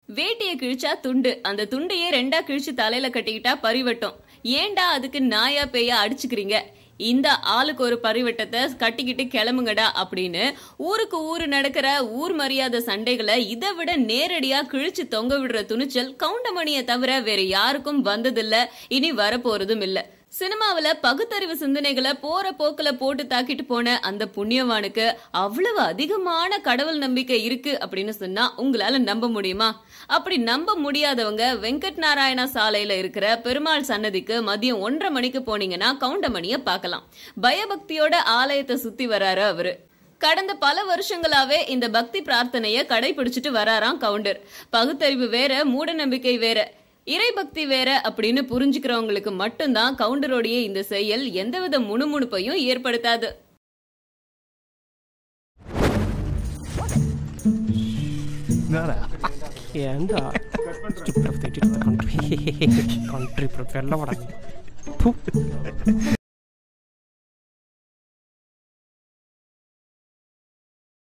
வேட்டிய கிழிச்சா துண்டு, அந்த துண்டையே ரெண்டா கிழிச்சு தலையில கட்டிக்கிட்டா பரிவட்டம். ஏன்டா அதுக்கு நாயா பேயா அடிச்சுக்கிறீங்க? இந்த ஆளுக்கு ஒரு பரிவட்டத்தை கட்டிக்கிட்டு கிளம்புங்கடா அப்படின்னு ஊருக்கு ஊரு நடக்கிற ஊர் மரியாதை சண்டைகளை இதை விட நேரடியா கிழிச்சு தொங்க விடுற துணிச்சல் கவுண்டமணியை தவிர வேற யாருக்கும் வந்ததில்ல, இனி வரப்போறதும் இல்ல. சினிமாவில பகுத்தறிவு சிந்தனைகளை போற போக்குல போட்டு தாக்கிட்டு போன அந்த புண்ணியவானுக்கு அவ்வளவு அதிகமான கடவுள் நம்பிக்கை இருக்கு அப்படின்னு சொன்னா உங்களால நம்ப முடியுமா? அப்படி நம்ப முடியாதவங்க வெங்கட் நாராயணா சாலையில இருக்கிற பெருமாள் சன்னதிக்கு மதியம் 1:30 மணிக்கு போனீங்கன்னா கவுண்டமணிய பார்க்கலாம். பயபக்தியோட ஆலயத்தை சுத்தி வராரு அவரு. கடந்த பல வருஷங்களாவே இந்த பக்தி பிரார்த்தனைய கடைபிடிச்சிட்டு வராராம் கவுண்டர். பகுத்தறிவு வேற, மூட நம்பிக்கை வேற, இறைபக்தி வேற அப்படின்னு புரிஞ்சுக்கிறவங்களுக்கு மட்டும்தான் கவுண்டரோடைய இந்த செயல் எந்தவித முணுமுணுப்பையும் ஏற்படுத்தாது. ஏண்டா கண்ட்ரி